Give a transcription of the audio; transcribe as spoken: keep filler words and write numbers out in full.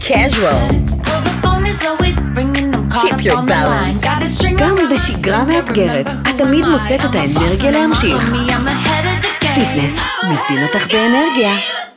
casual. Keep your balance. גם בשגרה מאתגרת, את תמיד מוצאת את האנרגיה להמשיך. פיטנס, מזין אותך באנרגיה.